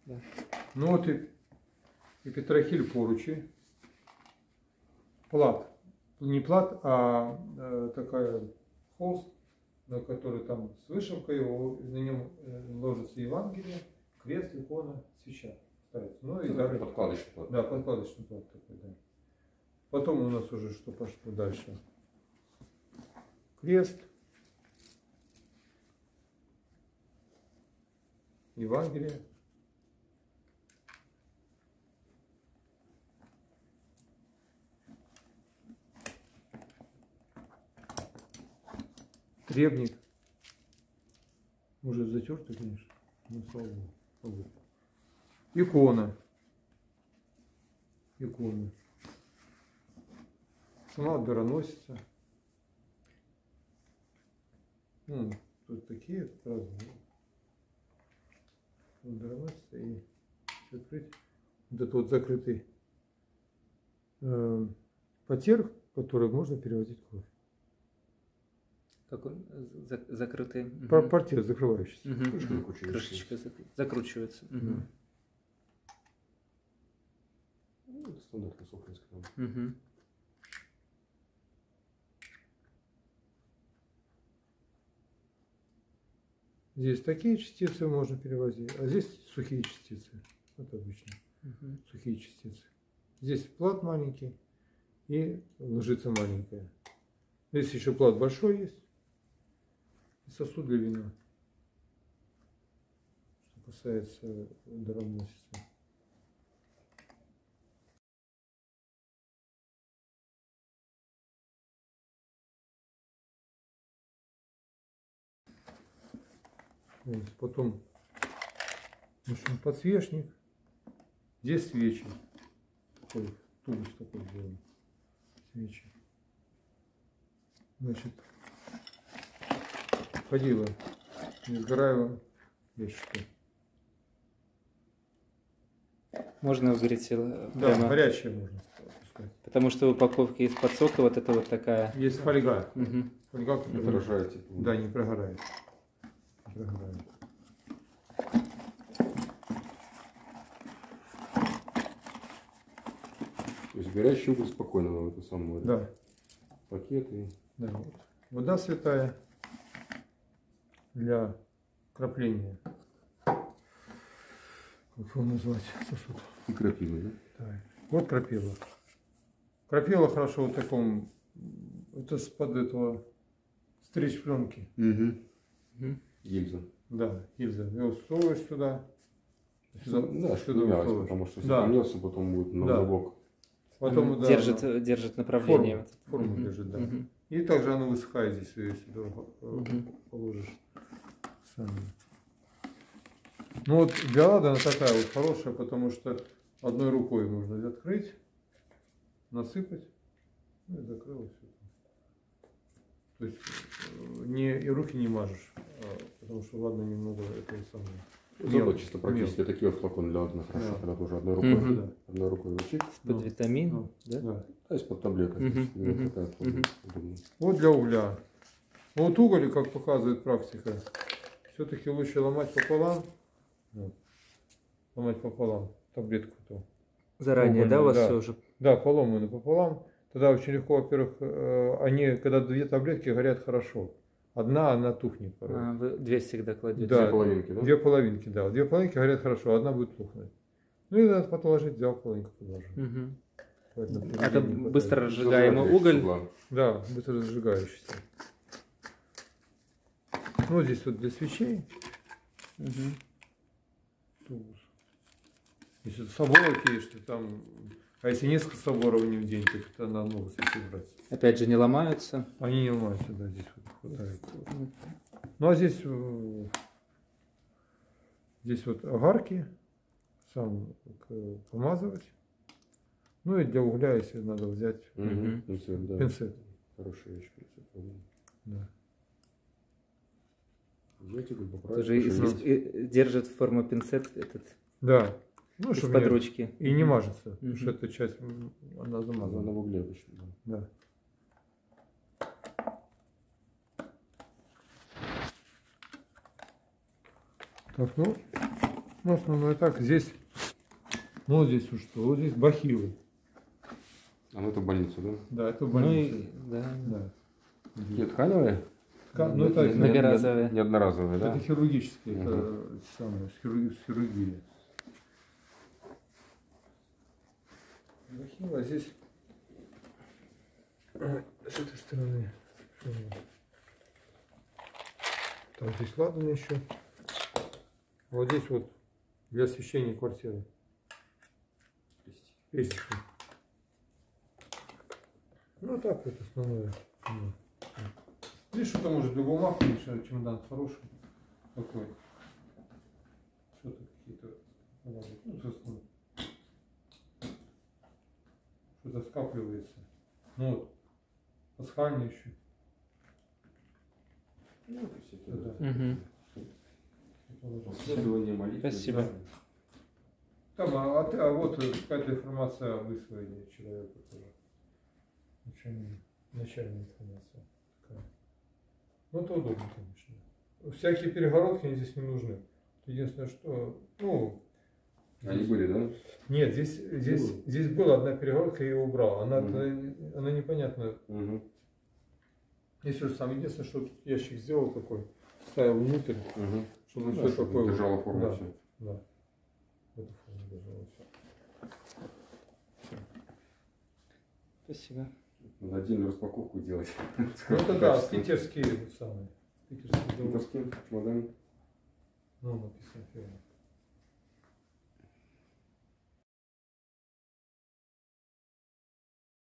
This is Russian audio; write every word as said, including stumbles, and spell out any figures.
Да. Ну вот и, и петрохиль поручи. Плат. Не плат, а э, такая холст, на который там с вышивкой, его, на нем ложится Евангелие, крест, икона, свеча ставится. Ну и да, подкладочный плат. Да, подкладочный плат такой, да. Потом у нас уже что пошло дальше. Крест, Евангелие. Требник. Уже затертый, конечно. Но слава Богу. Икона. Икона. Сама дароносица. Ну, тут такие разные. Вот дароносица и закрыть. Вот это вот закрытый э, потер, который можно переводить кровь. Как он закрытый? Угу. Портер закрывающийся. Угу. Крышка угу. Крышечка закручивается. Угу. Угу. Ну, это стандартный сохранский. Угу. Здесь такие частицы можно перевозить, а здесь сухие частицы. Вот обычно. Угу. Сухие частицы. Здесь плат маленький и ложица маленькая. Здесь еще плат большой есть. И сосуд для вина. Что касается дароносицы. Вот, потом в общем, подсвечник. Здесь свечи. Такой тубус такой сделан. Свечи. Значит, ходила несгораева ящика. Можно, вы говорите, да, прямо... горячее можно опускать. Потому что в упаковке из подсока вот это вот такая... Есть фольга. Угу. Фольга, не прогорает. Да, не прогорает. Не прогорает. То есть горячий уголь спокойно в это самое. Да. Пакеты. Да, вот. Вода святая для крапления. Как его назвать? Сосуд. И крапива, да? Да. Вот крапива. Крапива хорошо в таком, это с-под этого стричь пленки. Угу. Угу. Гильза. Да, гильза. Его всовываешь сюда. Сюда, да, сюда мялось, потому что если да. помнется, потом будет на да. бок. Потом, да, держит, ну, держит направление. Форму, форму угу. держит, да. Угу. И также оно высыхает здесь, если угу. положишь. Сами. Ну вот для лада она такая вот хорошая, потому что одной рукой можно открыть, насыпать, ну и закрылось. То есть не, и руки не мажешь, потому что ладно немного это и самое. Зато чисто практически такие вот флаконы для ладно хорошо, да. Когда тоже одной рукой, угу. да. одной рукой вручить. Под ну, витамин, ну, да? Да. А из-под таблеток. Угу. Угу. Такая угу. Вот для угля. Вот уголь, как показывает практика, все-таки лучше ломать пополам. Вот. Ломать пополам таблетку то. Заранее, да, у вас да. все уже? Да, поломаны пополам. Тогда очень легко, во-первых, они, когда две таблетки горят хорошо. Одна, она тухнет. А, вы две всегда кладете? Да, две половинки, да? Две половинки, да. Две половинки горят хорошо, одна будет тухнуть. Ну и надо положить, взял половинку, подложил. Угу. Это быстро разжигаемый уголь? Да, быстро разжигающийся. Ну, вот здесь вот для свечей. Угу. Если соборок есть, что там... А если несколько соборов не в день, то это надо много свечей брать. Опять же, не ломаются? Они не ломаются, да, здесь вот хватает. Ну, а здесь... Здесь вот огарки. Сам помазывать. Ну и для угля, если надо взять угу. пинцет, да. Пинцет. Хорошая вещь, пинцет. Да. Тоже из, из, держит форму пинцет этот. Да. Ну, из-под ручки. И не мажется, угу. потому что эта часть, она замазана. Она в угле обычно. Да. Так, ну, Ну, основное так. Здесь, ну, вот здесь вот что? Вот здесь бахилы. А ну это в больницу, да? Да, это в Ну больнице. и, да. Да. Какие тканевые? Ка- Ну, это, Не- Многоразовые. Не одноразовые, да? это хирургические, Мгм. это самое, с хирурги- с хирургии. Бахила, а здесь а, с этой стороны. Что у нас? Там здесь ладно еще. Вот здесь вот для освещения квартиры. Пестики. Ну так вот основное. Ну. Видишь, что-то может для бумаг, конечно, чемодан хороший. Такой. Что-то какие-то. Ну, собственно. Что-то скапливается. Ну вот. Пасхальный еще. Ну, то есть это, да. Мгм. Исследование молитвы. Спасибо. Там, а, а, ты- а вот какая-то информация о высвоении человека тоже. Начальная, начальная информация такая. Ну это удобно, конечно. Всякие перегородки они здесь не нужны. Единственное, что, ну, Они были, да? нет, здесь, здесь, Было. здесь была одна перегородка, я ее убрал. Она, Мгм. она непонятная. Угу. Здесь же самое единственное, что тут ящик сделал такой, ставил внутрь, Угу. чтобы Ну, все да, чтобы такое. держало форму Да, всё. да. В эту форму держало все. Спасибо. Надо отдельную распаковку делать. Ну это да, питерские вот самые. Питерские заводы. Питерский чемодан. Ну, написано фирма.